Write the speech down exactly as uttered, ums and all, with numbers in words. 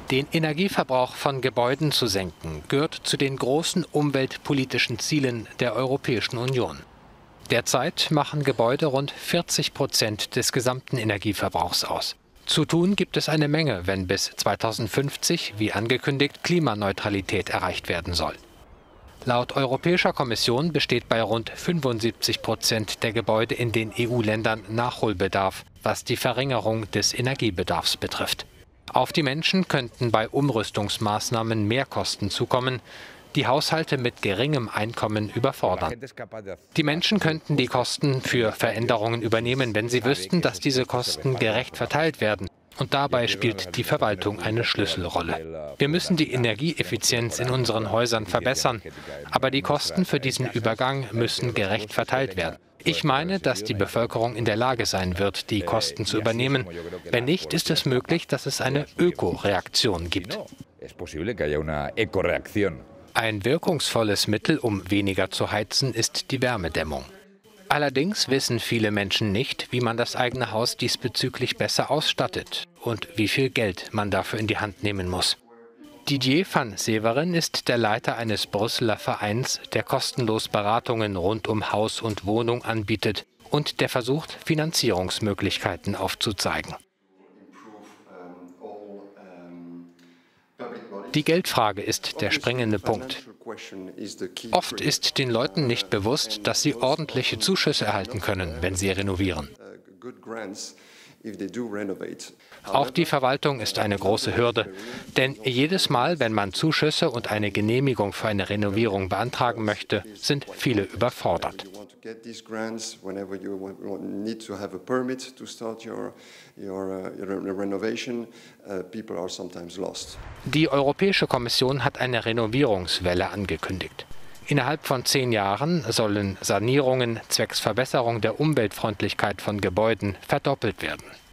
Den Energieverbrauch von Gebäuden zu senken, gehört zu den großen umweltpolitischen Zielen der Europäischen Union. Derzeit machen Gebäude rund vierzig Prozent des gesamten Energieverbrauchs aus. Zu tun gibt es eine Menge, wenn bis zweitausendfünfzig, wie angekündigt, Klimaneutralität erreicht werden soll. Laut Europäischer Kommission besteht bei rund fünfundsiebzig Prozent der Gebäude in den E U-Ländern Nachholbedarf, was die Verringerung des Energiebedarfs betrifft. Auf die Menschen könnten bei Umrüstungsmaßnahmen Mehrkosten zukommen, die Haushalte mit geringem Einkommen überfordern. Die Menschen könnten die Kosten für Veränderungen übernehmen, wenn sie wüssten, dass diese Kosten gerecht verteilt werden. Und dabei spielt die Verwaltung eine Schlüsselrolle. Wir müssen die Energieeffizienz in unseren Häusern verbessern, aber die Kosten für diesen Übergang müssen gerecht verteilt werden. Ich meine, dass die Bevölkerung in der Lage sein wird, die Kosten zu übernehmen. Wenn nicht, ist es möglich, dass es eine Ökoreaktion gibt. Ein wirkungsvolles Mittel, um weniger zu heizen, ist die Wärmedämmung. Allerdings wissen viele Menschen nicht, wie man das eigene Haus diesbezüglich besser ausstattet und wie viel Geld man dafür in die Hand nehmen muss. Didier van Severen ist der Leiter eines Brüsseler Vereins, der kostenlos Beratungen rund um Haus und Wohnung anbietet und der versucht, Finanzierungsmöglichkeiten aufzuzeigen. Die Geldfrage ist der springende Punkt. Oft ist den Leuten nicht bewusst, dass sie ordentliche Zuschüsse erhalten können, wenn sie renovieren. Auch die Verwaltung ist eine große Hürde, denn jedes Mal, wenn man Zuschüsse und eine Genehmigung für eine Renovierung beantragen möchte, sind viele überfordert. Die Europäische Kommission hat eine Renovierungswelle angekündigt. Innerhalb von zehn Jahren sollen Sanierungen zwecks Verbesserung der Umweltfreundlichkeit von Gebäuden verdoppelt werden.